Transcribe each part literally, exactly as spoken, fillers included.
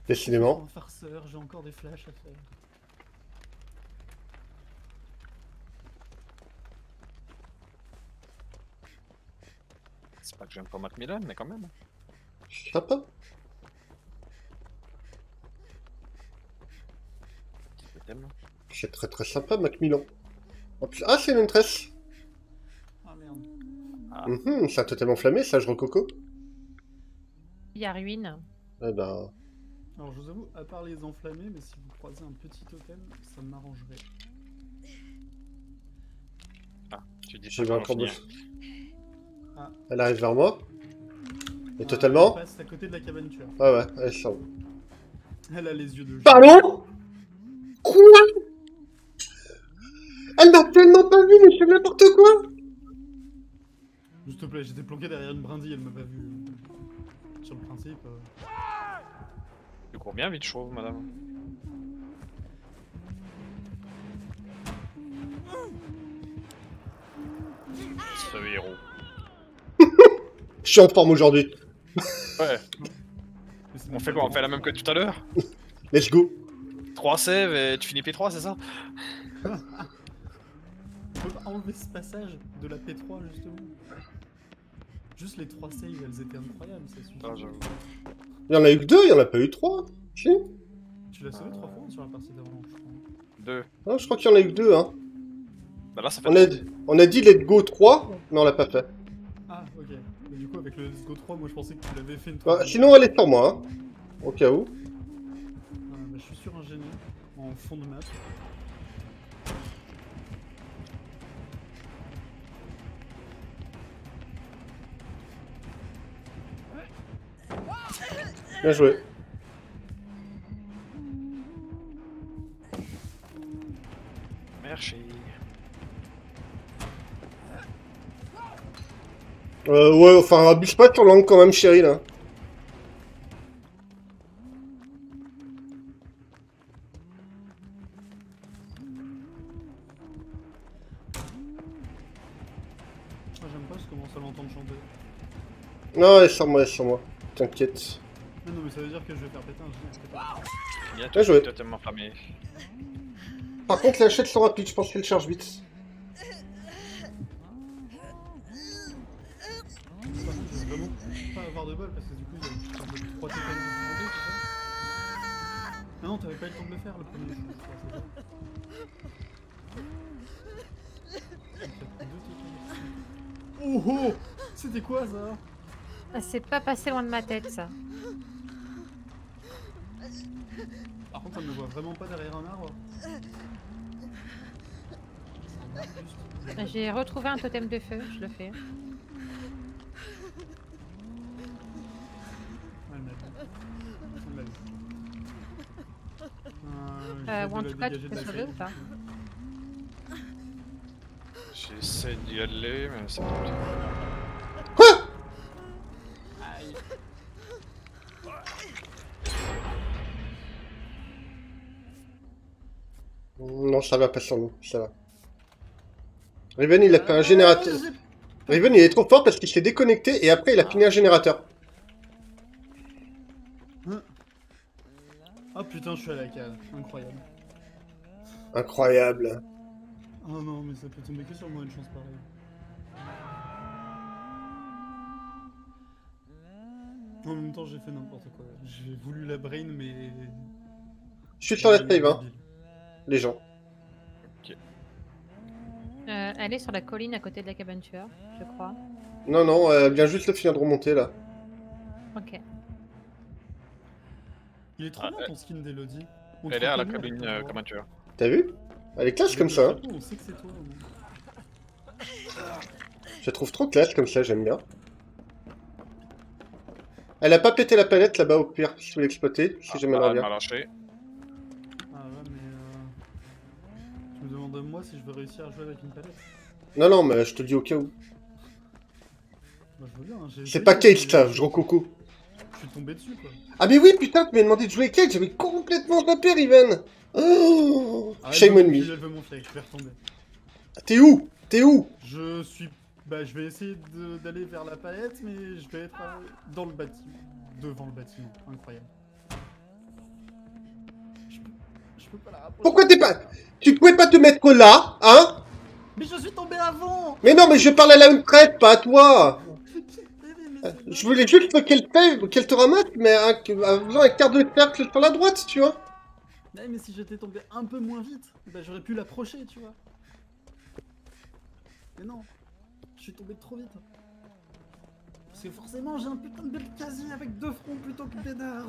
Décidément. Un farceur, j'ai encore des flashs à faire. C'est pas que j'aime pas Macmillan, mais quand même. Sympa. Je t'aime. C'est très très sympa, Macmillan. En plus... Ah, c'est une tresse. Ah merde. Ah. Mhm, c'est un totem enflammé, ça, je recoco. Il y a ruine. Eh ben... Alors je vous avoue, à part les enflammés, mais si vous croisez un petit totem, ça m'arrangerait. Ah, tu dis J'ai ça vu pour encore finir. boss. Ah. Elle arrive vers moi. Et Ah, totalement. elle passe à côté de la cabane tueur. Ouais, ouais, elle sort. Elle a les yeux de... Pardon? Quoi? Elle m'a tellement pas vu, mais je fais n'importe quoi. S'il te plaît, j'étais planqué derrière une brindille, elle m'a pas vu. Sur le principe... Euh... Tu cours bien vite, je trouve, madame. Ce héros. Je suis en forme aujourd'hui. Ouais. mais c'est On même fait pas quoi? On bon. fait la même que tout à l'heure? Let's go. trois save et tu finis P trois, c'est ça? On peut pas enlever ce passage de la P trois, justement. Juste les trois saves, elles étaient incroyables, ça suffit. Ah, j'avoue. Il y en a eu que deux, il y en a pas eu trois. Si. Tu l'as sauvé trois fois sur la partie d'avant, je crois. Deux. Non, je crois qu'il y en a eu que deux, hein. Bah là, ça fait On a, on a dit let's go trois, mais on l'a pas fait. Ah, ok. Mais du coup, avec le Let's Go trois, moi je pensais que tu l'avais fait une Bah, fois. sinon, elle est sur moi, hein. Au cas où. Ah, bah, je suis sur un génie, en fond de map. Bien joué. Merci. Euh, ouais, enfin, abuse pas de ton langue quand même, chérie, là. Moi j'aime pas, je commence à l'entendre chanter. Non, elle est sur moi, elle est sur moi. T'inquiète. Non, non, mais ça veut dire que je vais faire péter un génie. Il y a Bien tout joué. totalement enflammé. Par contre, les achètes sont rapides, je pense qu'elle charge vite. Par contre, je vais vraiment pas avoir de bol parce que du coup, il y a un peu trois tokens de santé, c'est ça? Ah non, t'avais pas eu le temps de le faire le premier jour, je crois, c'est ça? Donc, ça te fait deux tokens. Oh oh! C'était quoi ça? Ah, c'est pas passé loin de ma tête, ça. Par contre, on ne me voit vraiment pas derrière un arbre. J'ai retrouvé un totem de feu, je le fais. Ouais, elle m'a vu. Elle m'a vu. Euh, Euh, j'essaie ou en de la tout cas, tu dégager peux de la sauver ou grille. pas? J'essaie d'y aller, mais c'est pas bien. Aïe. Non, ça va pas sur nous, ça va. Riven, il a fait un générateur. Riven, il est trop fort parce qu'il s'est déconnecté et après, il a fini un générateur. Oh putain, je suis à la cale. Incroyable. Incroyable. Oh non, mais ça peut tomber que sur moi une chance pareille. En même temps, j'ai fait n'importe quoi. J'ai voulu la brain, mais... Je suis sur la J'ai save, hein, débile. les gens. Euh, elle est sur la colline à côté de la cabane tueur, je crois. Non, non, elle vient juste de finir de remonter, là. Ok. Il est trop Ah, bien ton skin d'Elodie. On te Elle est à la reconnaît avec cabine ton euh, voix. comme un tueur. T'as vu? Elle est classe Avec comme le ça, hein. chapeau, on sait que c'est toi. au moins. Je la trouve trop classe comme ça, j'aime bien. Elle a pas pété la palette là-bas au pire, si tu veux l'exploiter, si jamais elle Ah, elle m'a revient. lâché. Ah ouais, mais... Euh... Tu me demandes moi si je veux réussir à jouer avec une palette. Non, non, mais je te dis au cas où. Moi je veux bien, hein, j'ai C'est essayé, pas mais Kate, ça, je Je recoco. suis tombé dessus, quoi. Ah mais oui, putain, tu m'as demandé de jouer Kate, j'avais complètement zappé, Riven. Oh, Ah, shame non, on puis me. elle veut mon flag, je vais retomber. T'es où? T'es où? Je suis... Bah je vais essayer de- d'aller vers la palette, mais je vais être euh, dans le bâtiment. Devant le bâtiment, incroyable. peux pas la rapprocher. Pourquoi t'es pas... Tu pouvais pas te mettre là, hein? Mais je suis tombé avant. Mais non, mais je parle à la une traite, pas à toi. Mais c'est Je voulais juste qu'elle fait, qu'elle te ramasse, mais un, un, un quart de cercle sur la droite, tu vois. Ouais, mais si j'étais tombé un peu moins vite, bah j'aurais pu l'approcher, tu vois. Mais non, je suis tombé trop vite. Parce que forcément, j'ai un putain de bel casier avec deux fronts plutôt que Bénard.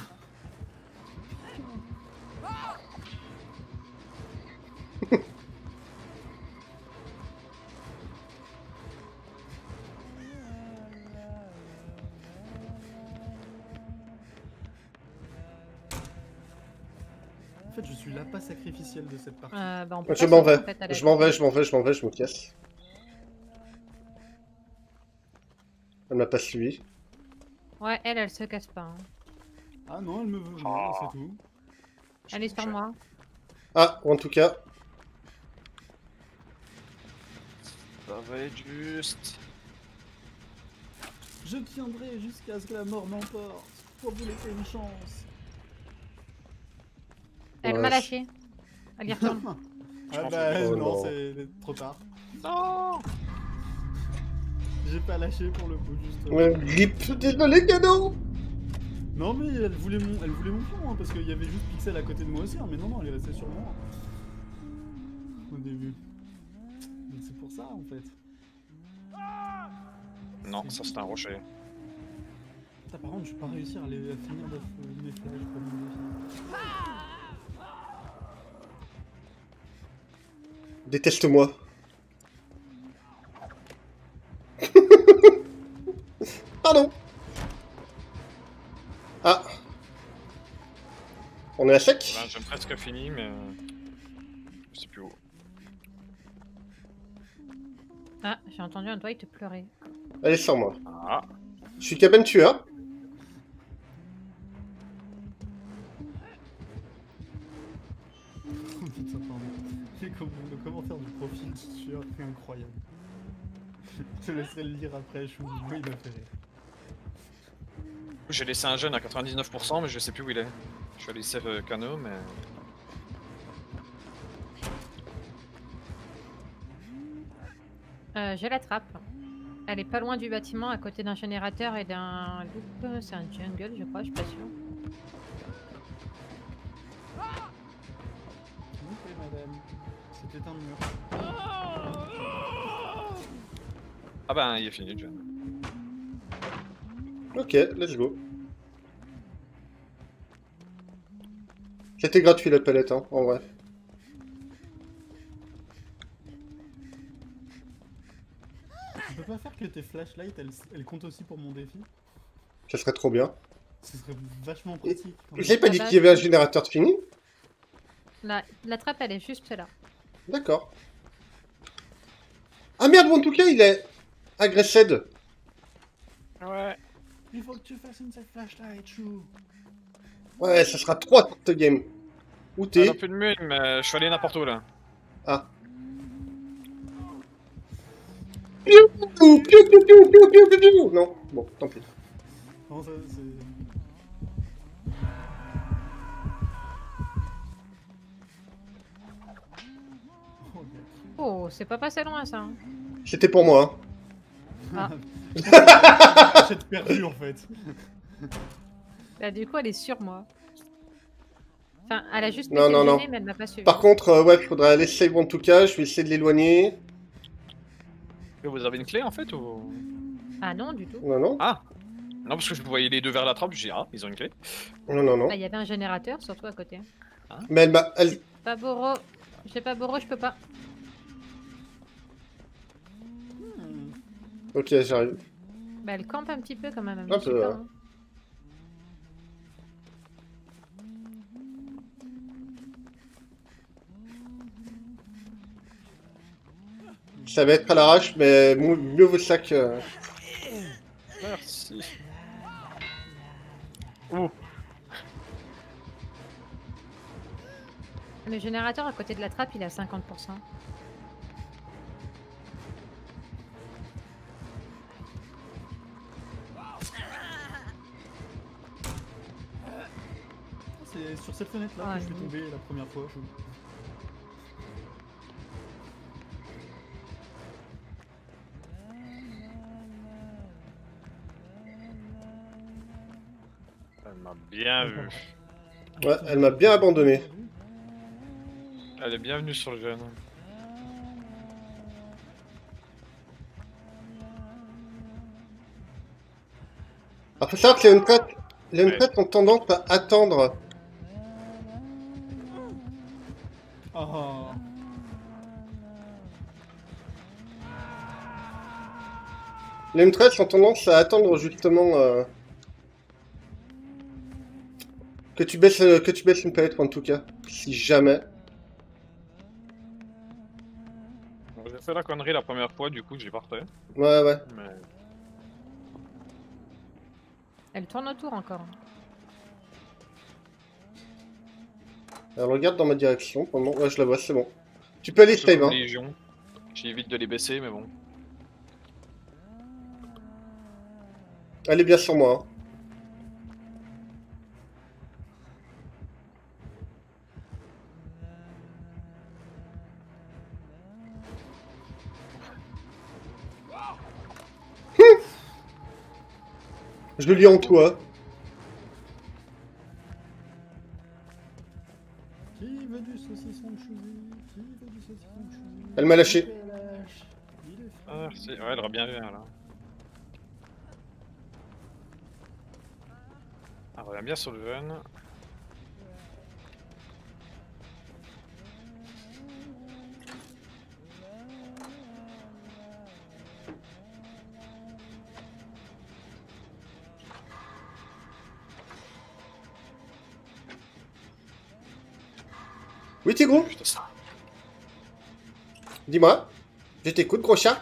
En fait, je suis l'appât sacrificiel de cette partie. Euh, bah, on peut Je pas m'en sauter, vais, en fait, à la je m'en vais, vitesse. je m'en vais, je m'en vais, je me casse. Elle m'a pas suivi. Ouais, elle, elle se casse pas. Hein. Ah non, elle me veut, non, Oh. c'est tout. Elle est sur moi. Ah, en tout cas, Ça va être juste. Je tiendrai jusqu'à ce que la mort m'emporte. Pour vous laisser une chance. Elle Ouais. m'a lâché. Elle y retourne. Je Ah m'en bah fous. Oh non, non. c'est trop tard. Non. J'ai pas lâché pour le coup, justement. ouais, grip, désolé, cadeau. Non mais elle voulait mon, elle voulait mon pion, hein, parce qu'il y avait juste Pixel à côté de moi aussi, hein, mais non, non, elle est restée sur moi. Au début. Donc c'est pour ça, en fait. Non, ça c'est un rocher. Putain, par contre, je vais pas réussir à, les, à finir de, euh, mes flèches pour mon défi. Déteste-moi. Pardon. Ah. On est à sec? Ben, j'ai presque fini, mais. euh, Je sais plus où. Ah, j'ai entendu un doigt te pleurer. Allez, sans moi. Ah. Je suis cabane tueur. Oh putain, pardon. Les com- le commentaire du profil du tueur est incroyable. Je te laisserai le lire après, je moi il m'a fait rire. J'ai laissé un jeune à quatre-vingt-dix-neuf pour cent, mais je sais plus où il est. Je suis allé save euh, Cano, mais. Euh, je l'attrape. Elle est pas loin du bâtiment, à côté d'un générateur et d'un loop. C'est un jungle, je crois, je suis pas sûre. Ok madame, c'était un mur. Ah ben, il est fini, le jeune. Ok, let's go. C'était gratuit la palette, hein, en vrai. On peut pas faire que tes flashlights, elles, elles comptent aussi pour mon défi? Ça serait trop bien. Ce serait vachement pratique. quand même. J'ai pas dit qu'il y avait un générateur de fini? La, la trappe, elle est juste là. D'accord. Ah merde, bon, en tout cas, il est agressed. Ouais. Il faut que tu fasses une cette flashlight, chou. Ouais, ça sera trois pour ce game. Où Ah, t'es? non plus de mule, mais je suis allé n'importe où là. Ah. Piou, piou, piou, piou, piou, piou, piou, piou, piou. Non, bon, tant pis. Non, ça, c'est... Oh, gars. Oh, c'est pas passé loin ça. hein. C'était pour moi. Ah. J'ai perdu en fait. Bah, du coup, elle est sur moi. Enfin, elle a juste Non, pété non, le non. nez, mais elle m'a pas suivi. Par contre, euh, ouais, faudra aller save en tout cas. Je vais essayer de l'éloigner. Mais vous avez une clé en fait ou. Ah non, du tout. Non, non. Ah. Non, parce que je voyais les deux vers la trappe, je dis ah, ils ont une clé. Non, non, non. Ah, il y avait un générateur, surtout à côté. Mais elle m'a... Elle... Pas Boro. J'ai pas Boro, je peux pas. Hmm. Ok, j'arrive. Bah, elle campe un petit peu quand même. elle me Un suit peu, pas, ouais. hein. Ça va être à l'arrache, mais mieux mieux vaut ça que... Merci. Ouh. Le générateur à côté de la trappe, il est à cinquante pour cent. C'est c'est sur cette fenêtre là Ah, que je suis oui. tombé la première fois. Elle m'a bien vu. Ouais, elle m'a bien abandonné. Elle est bienvenue sur le jeune. Alors faut savoir que les Huntress, les Huntress ont tendance à attendre. Ah. Les Huntress ont tendance à attendre justement euh, que tu baisses euh, que tu baisses une palette en tout cas, si jamais. J'ai fait la connerie la première fois, du coup, j'ai pas refait. Ouais ouais. Mais... Elle tourne autour encore. Elle regarde dans ma direction pendant. Ouais, je la vois, c'est bon. Tu peux aller save, hein. Légion. J'évite de les baisser, mais bon. Elle est bien sur moi. Hein. Je lis en toi. Qui veut du saucisson de chousi? Qui veut du saucisson de chousi? Elle m'a lâché. Il lâche. Il est fou. Ah, merci. Ouais, elle aurait bien vu, là. Ah, on revient bien sur le jeune. Oui, Tigrou, Putain, ça. dis-moi. Je t'écoute, gros chat.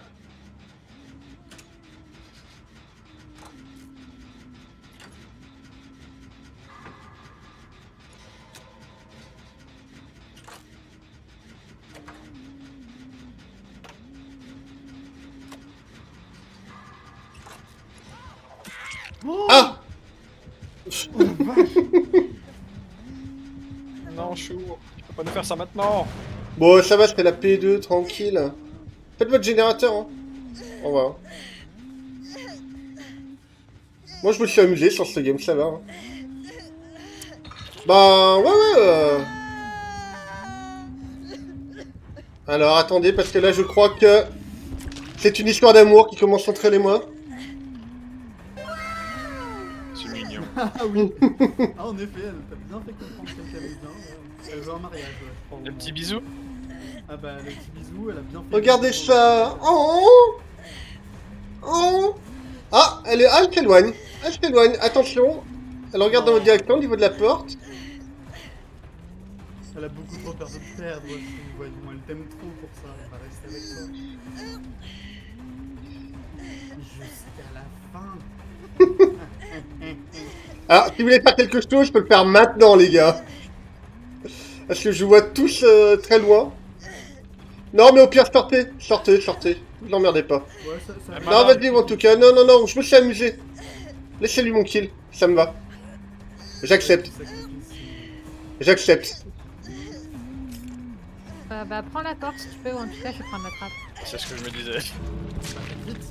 Oh Ah! Non, chou. Tu peux pas nous faire ça maintenant. Bon, ça va, c'était la P deux, tranquille. Faites votre générateur, hein. Au revoir. Moi, je me suis amusé sur ce game, ça va. Hein. Bah, ouais, ouais. Euh... Alors, attendez, parce que là, je crois que c'est une histoire d'amour qui commence entre elle et moi. C'est mignon. Ah oui. Ah en effet, elle t'a bien fait comprendre qu'elle t'aimait bien. Ouais. Elle veut un mariage, ouais, je crois. Le petit bisou. Ah bah le petit bisou, elle a bien fait. Regardez ça. Oh! Oh! Ah, elle est... Ah, elle s'éloigne. Elle s'éloigne. Attention. Elle regarde dans votre direction au niveau de la porte. Elle a beaucoup trop peur de te perdre aussi, voyons, elle t'aime trop pour ça, elle va rester avec toi. Jusqu'à la fin. Alors, si vous voulez faire quelque chose, je peux le faire maintenant, les gars. Parce que je vois tous euh, très loin. Non, mais au pire, sortez. Sortez, sortez. Ne l'emmerdez pas. Ouais, ça, ça... Elle Non, Madame. vas-y, en tout cas. Non, non, non, je me suis amusé. Laissez-lui mon kill. Ça me va. J'accepte. J'accepte. Euh, bah prends la porte si tu peux, ou en tout cas je prends ma trappe. C'est ce que je me disais. Vite,